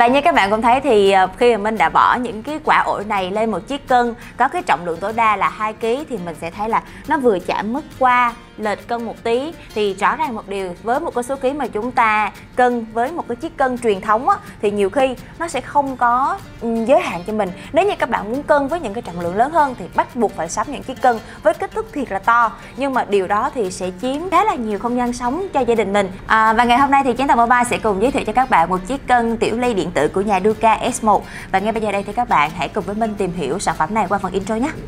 Và như các bạn cũng thấy thì khi mà mình đã bỏ những cái quả ổi này lên một chiếc cân có cái trọng lượng tối đa là 2 kg thì mình sẽ thấy là nó vừa chạm mức qua lệch cân một tí. Thì rõ ràng một điều, với một cái số ký mà chúng ta cân với một cái chiếc cân truyền thống á, thì nhiều khi nó sẽ không có giới hạn cho mình. Nếu như các bạn muốn cân với những cái trọng lượng lớn hơn thì bắt buộc phải sắm những chiếc cân với kích thước thiệt là to, nhưng mà điều đó thì sẽ chiếm khá là nhiều không gian sống cho gia đình mình. Và ngày hôm nay thì Chiến Thần Mobile sẽ cùng giới thiệu cho các bạn một chiếc cân tiểu ly điện tử của nhà Duca S1. Và ngay bây giờ đây thì các bạn hãy cùng với mình tìm hiểu sản phẩm này qua phần intro nhé.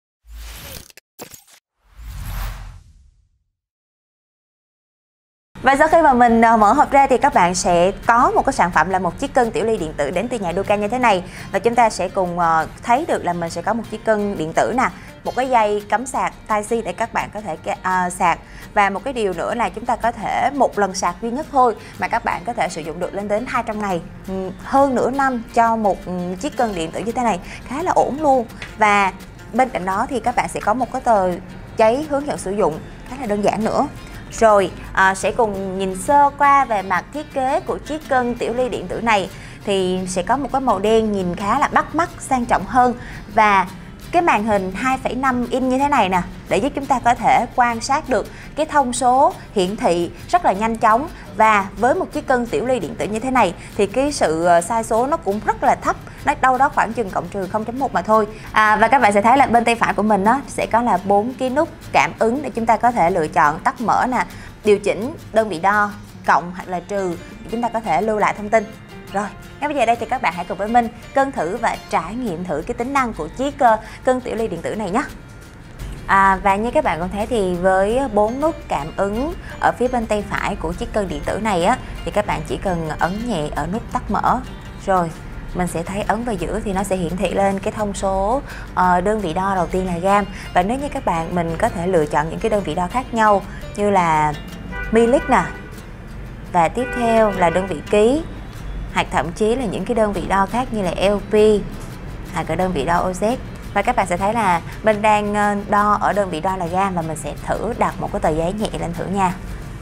Và sau khi mà mình mở hộp ra thì các bạn sẽ có một cái sản phẩm là một chiếc cân tiểu ly điện tử đến từ nhà Duca như thế này. Và chúng ta sẽ cùng thấy được là mình sẽ có một chiếc cân điện tử nè, một cái dây cắm sạc Type-C để các bạn có thể sạc. Và một cái điều nữa là chúng ta có thể một lần sạc duy nhất thôi mà các bạn có thể sử dụng được lên đến 200 ngày, hơn nửa năm cho một chiếc cân điện tử như thế này, khá là ổn luôn. Và bên cạnh đó thì các bạn sẽ có một cái tờ giấy hướng dẫn sử dụng khá là đơn giản nữa. Rồi sẽ cùng nhìn sơ qua về mặt thiết kế của chiếc cân tiểu ly điện tử này. Thì sẽ có một cái màu đen nhìn khá là bắt mắt, sang trọng hơn. Và cái màn hình 2,5 inch như thế này nè, để giúp chúng ta có thể quan sát được cái thông số hiển thị rất là nhanh chóng. Và với một chiếc cân tiểu ly điện tử như thế này thì cái sự sai số nó cũng rất là thấp, nó đâu đó khoảng chừng cộng trừ 0.1 mà thôi. Và các bạn sẽ thấy là bên tay phải của mình sẽ có là 4 cái nút cảm ứng để chúng ta có thể lựa chọn tắt mở nè, điều chỉnh đơn vị đo, cộng hoặc là trừ để chúng ta có thể lưu lại thông tin. Rồi, ngay bây giờ đây thì các bạn hãy cùng với mình cân thử và trải nghiệm thử cái tính năng của chiếc cân tiểu ly điện tử này nhé. Và như các bạn cũng thấy thì với 4 nút cảm ứng ở phía bên tay phải của chiếc cân điện tử này thì các bạn chỉ cần ấn nhẹ ở nút tắt mở. Rồi mình sẽ thấy ấn vào giữa thì nó sẽ hiển thị lên cái thông số đơn vị đo đầu tiên là gam. Và nếu như các bạn mình có thể lựa chọn những cái đơn vị đo khác nhau như là ml nè, và tiếp theo là đơn vị ký, hoặc thậm chí là những cái đơn vị đo khác như là LP hoặc là đơn vị đo OZ. Và các bạn sẽ thấy là mình đang đo ở đơn vị đo là gam, và mình sẽ thử đặt một cái tờ giấy nhẹ lên thử nha.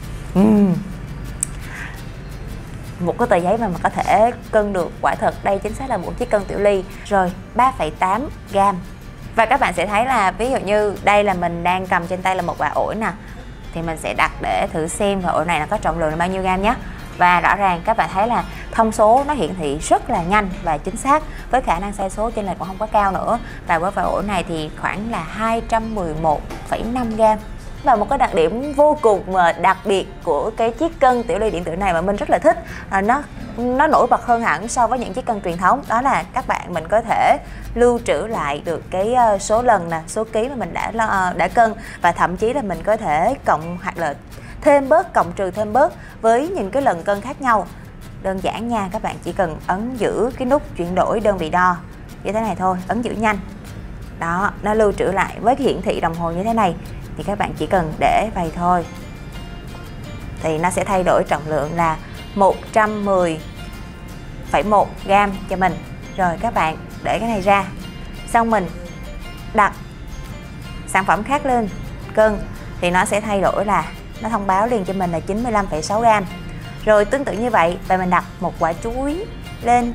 Một cái tờ giấy mà có thể cân được, quả thật đây chính xác là một chiếc cân tiểu ly. Rồi 3,8 gam. Và các bạn sẽ thấy là ví dụ như đây là mình đang cầm trên tay là một quả ổi nè, thì mình sẽ đặt để thử xem quả ổi này nó có trọng lượng là bao nhiêu gam nhé. Và rõ ràng các bạn thấy là thông số nó hiển thị rất là nhanh và chính xác, với khả năng sai số chênh lệch cũng không có cao nữa. Và với quả ổi này thì khoảng là 211,5 gam. Và một cái đặc điểm vô cùng đặc biệt của cái chiếc cân tiểu ly điện tử này mà mình rất là thích, nó nổi bật hơn hẳn so với những chiếc cân truyền thống, đó là các bạn mình có thể lưu trữ lại được cái số lần nè, số ký mà mình đã cân, và thậm chí là mình có thể cộng hoặc là thêm bớt, cộng trừ thêm bớt với những cái lần cân khác nhau. Đơn giản nha, các bạn chỉ cần ấn giữ cái nút chuyển đổi đơn vị đo như thế này thôi, ấn giữ nhanh. Đó, nó lưu trữ lại với cái hiển thị đồng hồ như thế này. Thì các bạn chỉ cần để vậy thôi thì nó sẽ thay đổi trọng lượng là 110,1 gam cho mình. Rồi các bạn để cái này ra, xong mình đặt sản phẩm khác lên cân thì nó sẽ thay đổi là nó thông báo liền cho mình là 95,6 gam. Rồi tương tự như vậy, và mình đặt một quả chuối lên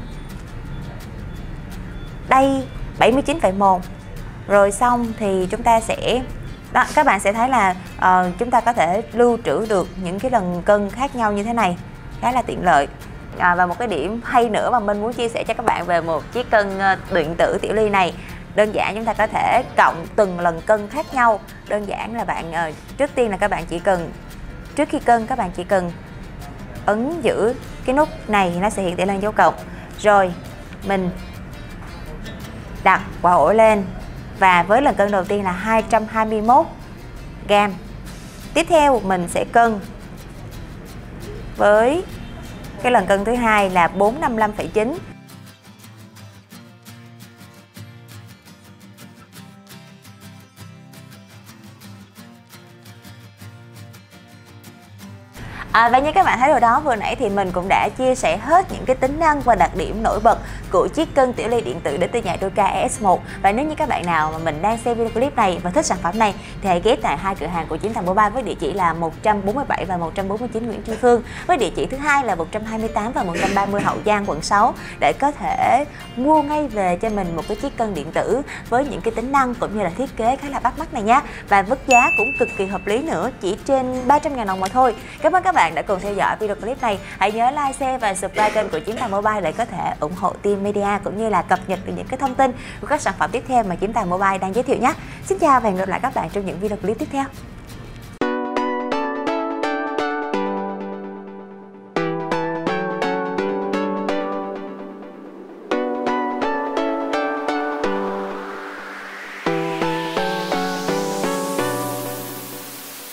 đây 79,1. Rồi xong thì chúng ta sẽ đó, các bạn sẽ thấy là chúng ta có thể lưu trữ được những cái lần cân khác nhau như thế này, khá là tiện lợi. Và một cái điểm hay nữa mà mình muốn chia sẻ cho các bạn về một chiếc cân điện tử tiểu ly này, đơn giản chúng ta có thể cộng từng lần cân khác nhau. Đơn giản là bạn trước tiên là các bạn chỉ cần, trước khi cân các bạn chỉ cần ấn giữ cái nút này thì nó sẽ hiện thị lên dấu cộng. Rồi mình đặt quả ổi lên, và với lần cân đầu tiên là 221 gam. Tiếp theo mình sẽ cân với cái lần cân thứ hai là 455,9. Và như các bạn thấy rồi đó, vừa nãy thì mình cũng đã chia sẻ hết những cái tính năng và đặc điểm nổi bật của chiếc cân tiểu ly điện tử đến từ nhà Doka ES1. Và nếu như các bạn nào mà mình đang xem video clip này và thích sản phẩm này thì hãy ghé tại hai cửa hàng của Chiến Thành Mobile với địa chỉ là 147 và 149 Nguyễn Tri Phương, với địa chỉ thứ hai là 128 và 130 Hậu Giang, quận 6, để có thể mua ngay về cho mình một cái chiếc cân điện tử với những cái tính năng cũng như là thiết kế khá là bắt mắt này nhé. Và mức giá cũng cực kỳ hợp lý nữa, chỉ trên 300.000 đồng mà thôi. Cảm ơn các bạn đã cùng theo dõi video clip này. Hãy nhớ like, share và subscribe kênh của Chiến Thành Mobile để có thể ủng hộ team media cũng như là cập nhật được những cái thông tin của các sản phẩm tiếp theo mà Chiến Thành Mobile đang giới thiệu nhé. Xin chào và hẹn gặp lại các bạn trong những video clip tiếp theo.